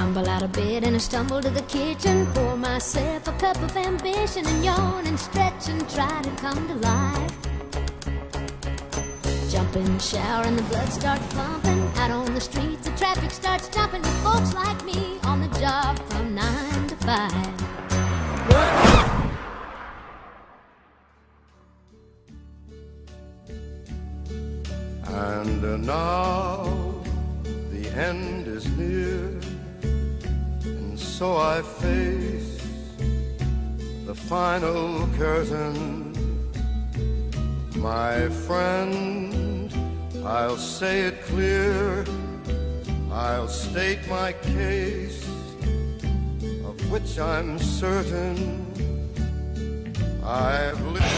Tumble out of bed and I stumble to the kitchen, pour myself a cup of ambition and yawn and stretch and try to come to life. Jump in the shower and the blood starts pumping. Out on the streets the traffic starts jumping with folks like me on the job from 9 to 5. And now the end is near, and so I face the final curtain. My friend, I'll say it clear, I'll state my case, of which I'm certain. I've lived